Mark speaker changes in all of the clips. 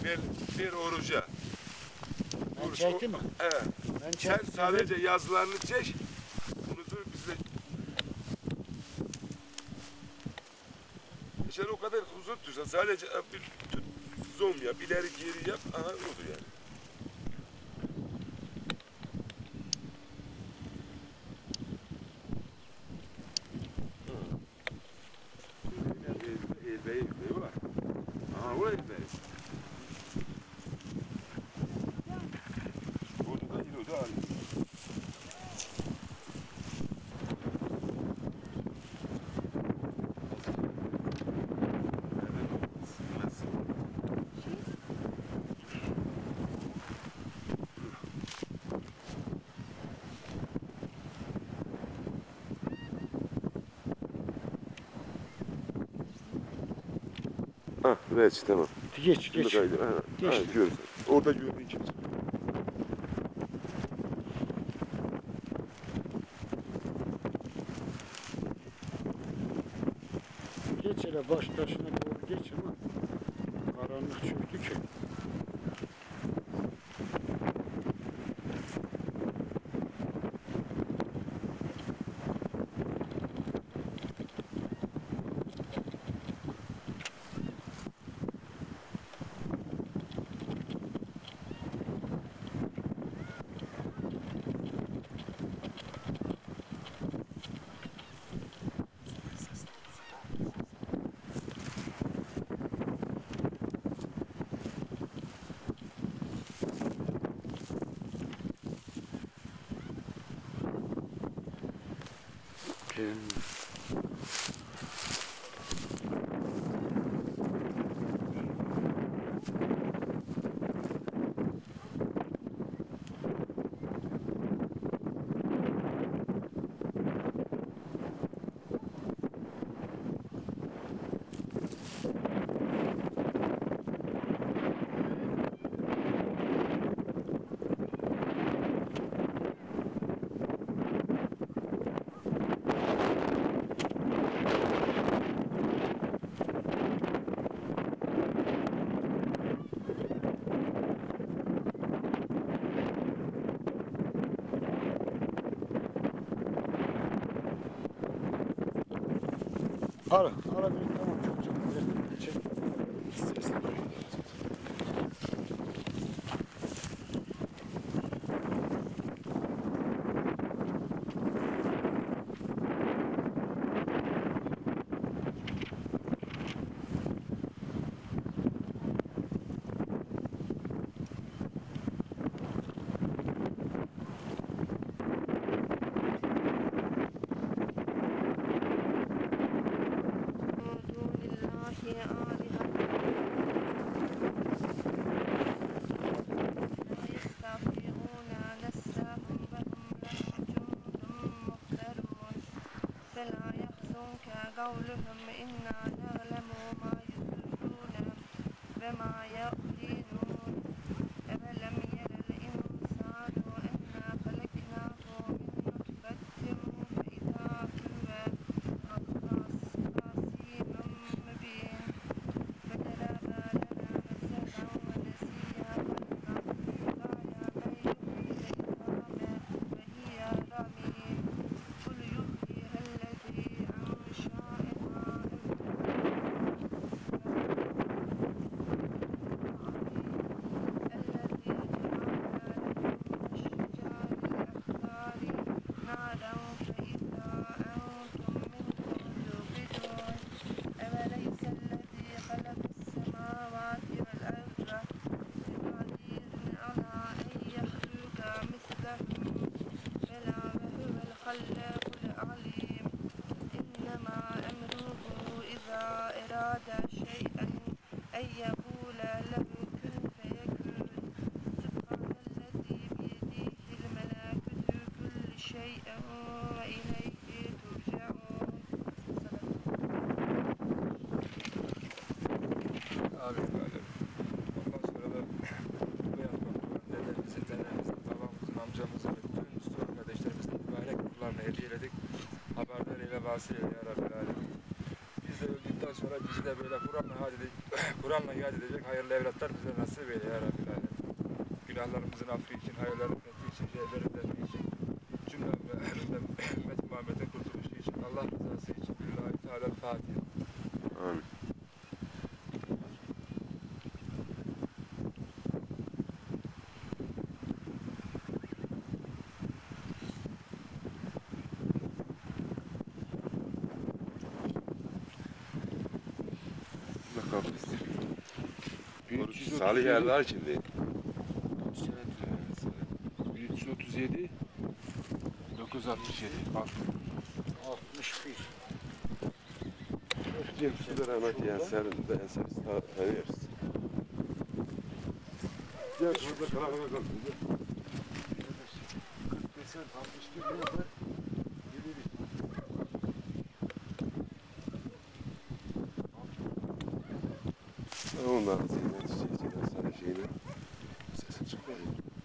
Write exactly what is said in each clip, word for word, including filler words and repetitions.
Speaker 1: bir, bir oruca.
Speaker 2: Ben
Speaker 1: Oruç,
Speaker 2: çektim mi?
Speaker 1: Evet.
Speaker 2: Ben
Speaker 1: Sen
Speaker 2: çektim.
Speaker 1: sadece yazılarını çek. Bunu dur bizle. Sen o kadar huzur tutsan sadece bir tut, zoom yap, ileri geri yap. Aha oldu yani. Eğilmeyi, eğilmeyi var. Aha o eğilmeyi. Oldu da iyi oldu abi. Ah, evet tamam.
Speaker 2: Geç,
Speaker 1: Şimdi
Speaker 2: geç.
Speaker 1: kaydı. Ha,
Speaker 2: Geç.
Speaker 1: ha, görürsün. Orada gördüğün gibi.
Speaker 2: Geç hele baş taşına doğru geç ama karanlık çöktü ki. Kim? Ara, ara bir tamam çok çok güzel. Çek.
Speaker 1: İstersen.
Speaker 3: قولهم إنا نعلم ما يسرون وما يعلنون أولم ير الإنسان أنا خلقناه من نطفة فإذا هو خصيم مبين فضرب لنا مثلا ونسي خلقه قال من يحيي العظام وهي رميم قل يحييها الذي أنشأها الخلاق العليم إنما أمره إذا أراد شيئا أن يقول له كن فيكون سبحان الذي بيده الملكوت كل شيء وإليه ترجعون.
Speaker 4: Abi böyle. Ondan sonra da bu yapmak dedemizin, dedemizin, babamızın, amcamızın ve bütün Müslüman kardeşlerimizin mübarek ruhlarını hediye eyledik. Haberdar ile vasıl eyle ya Rabbil Alemin. Biz de öldükten sonra bizi de böyle Kur'an'la yad edecek, Kur'an'la yad edecek hayırlı evlatlar bize nasip eyle ya Rabbil Alem. Günahlarımızın affı için, hayırların fethi için, şeylerin defi için, cümle ümmet Muhammed'in kurtuluşu için, Allah rızası için, Lillahi Teala Fatiha.
Speaker 1: Amin. Bakalım Salih yerler şimdi.
Speaker 4: üç yüz otuz yedi dokuz yüz altmış yedi
Speaker 2: altmış bir.
Speaker 1: Cem şurada rahmet yenserin de enseriz tanıyoruz. Gel şurada karavana kalk.
Speaker 2: kırk desen altmış bir nerede? yedi bir.
Speaker 1: Ondan sonra çiçekçiden sana şeyine sesi çıkmıyor.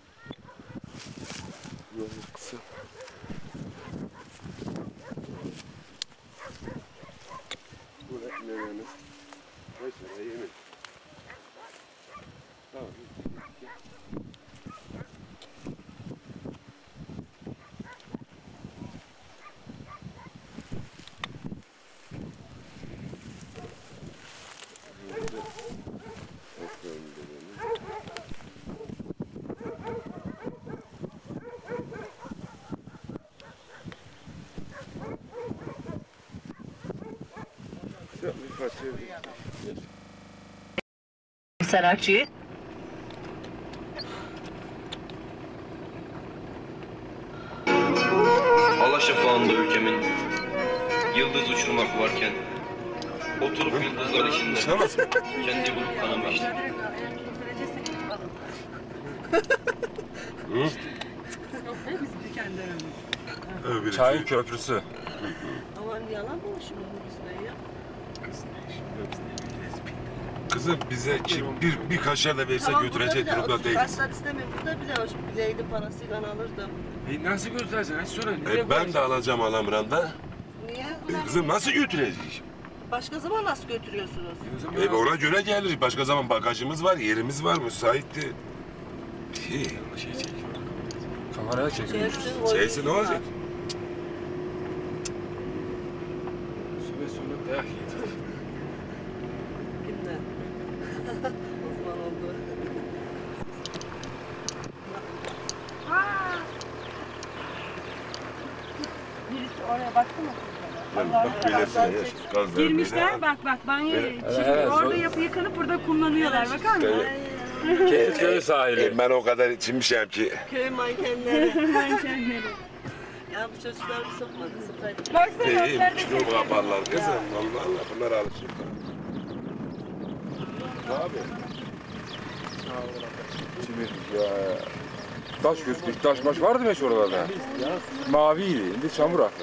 Speaker 1: Yolu kısa. Bu ne ne ne? Neyse yemin. Tamam.
Speaker 5: Sanatçı
Speaker 6: Allah şafağında ülkemin yıldız uçurmak varken oturup yıldızlar içinde kendi bulup kanamıştı.
Speaker 4: Çayın köprüsü.
Speaker 3: Aman yalan mı şimdi bu ya?
Speaker 1: Kızım bize kim bir bir kaşar da verse götürecek durumda değil.
Speaker 3: Kaçlar istemiyorum. Burada bile hoş bileydi parasıyla alırdım.
Speaker 4: E nasıl götüreceksin? Hiç sonra
Speaker 1: E, ben de alacağım Alamran'da.
Speaker 3: Niye?
Speaker 1: E, kızım nasıl götüreceğiz?
Speaker 3: Başka zaman nasıl götürüyorsunuz?
Speaker 1: E, ona göre gelir. Başka zaman bagajımız var, yerimiz var, müsaitti. Şey,
Speaker 4: şey çek. Kameraya çekiyor.
Speaker 3: Çeksin,
Speaker 1: şeysi ne olacak?
Speaker 4: Süre sonra dayak yiyeceğiz.
Speaker 3: Kimden? Uzman oldu.
Speaker 7: Birisi oraya baksana.
Speaker 1: Ben bak böylesine ya. Gazlar
Speaker 7: Girmişler bak bak banyo
Speaker 1: Evet.
Speaker 7: çıkıyor.
Speaker 4: Evet,
Speaker 7: Orada
Speaker 4: zor.
Speaker 7: yapı yıkanıp burada kullanıyorlar. Bakar mısın?
Speaker 1: böyle-
Speaker 4: Köy sahili.
Speaker 1: E, ben o kadar içmişim ki.
Speaker 3: Köy mankenleri.
Speaker 7: Mankenleri.
Speaker 3: Ya bu çocuklar bir sokmadı. Sıfır.
Speaker 7: Baksana
Speaker 1: İyi,
Speaker 7: onlar da
Speaker 1: kilo
Speaker 7: çekiyor.
Speaker 1: kabarlar kızım. Allah Allah, bunlar alışır. Tabii.
Speaker 4: Şimdi ya. Taş gözükmüş, taş maş vardı mı hiç oralarda? Maviydi, şimdi çamur aklı.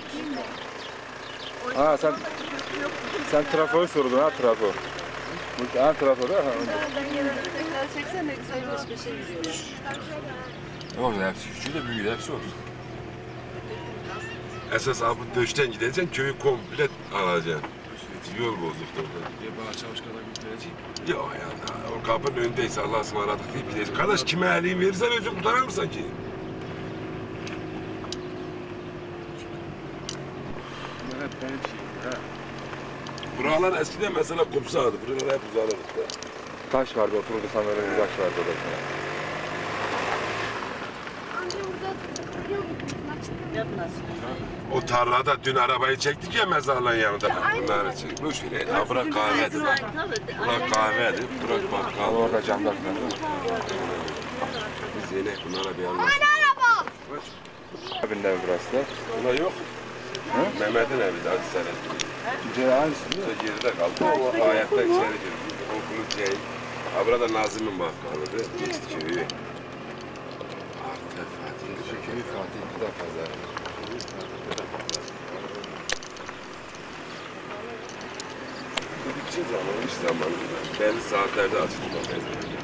Speaker 4: Ha sen sen trafoyu sordun ha trafo. Bu ha trafo da ha.
Speaker 3: Ben genelde tekrar çeksene ne güzel peş peşe yürüyorlar.
Speaker 1: Orada hepsi küçüğü de büyüğü de hepsi olur. Esas abi döşten gideceksin, köyü komple alacaksın. Yol bozuktu orada.
Speaker 4: Bana çavuş kadar götüreceğim.
Speaker 1: Yok ya, o kapının önündeyse Allah'a ısmarladık deyip gideceksin. Kardeş kime elini verirsen özün kurtarar mı sanki?
Speaker 4: Bunlar hep benim şeyim ha.
Speaker 1: Buralar eskiden mesela kumsaldı, buralar hep uzanırdı.
Speaker 4: Taş vardı, otururdu sanırım bir taş vardı orada.
Speaker 3: Yap nasıl?
Speaker 1: O tarlada dün arabayı çektik ya mezarlığın yanında. Bunları çek. Boş ver. Ha bırak kahvedir. Bırak kahvedir. Bırak
Speaker 4: Ama
Speaker 1: bakkal.
Speaker 4: orada camlar falan.
Speaker 1: Biz yine bunlara bir anlaştık.
Speaker 4: Abinin evi burası da.
Speaker 1: Buna yok. Mehmet'in evi de hadi sen et.
Speaker 4: Ceyhan aynısı değil mi?
Speaker 1: İşte geride kaldı. O ayakta içeri girdi. Okulun şey. Ha burada Nazım'ın bakkalıdır. Geçti köyü. Artık Fatih.
Speaker 4: Köyü Fatih Gıda Pazarı.
Speaker 1: Gidikçe zaman, iş zamanında. Belli saatlerde açılıyor.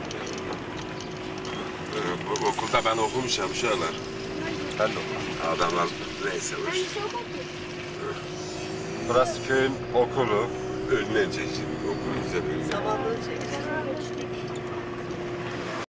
Speaker 1: Ee, bu okulda ben okumuşum şeyler.
Speaker 4: Ben de okudum.
Speaker 1: Adamlar neyse.
Speaker 4: Burası köyün okulu.
Speaker 1: Önüne çek şimdi. Okulu güzel önüne.
Speaker 3: Sabahları çekeceğim.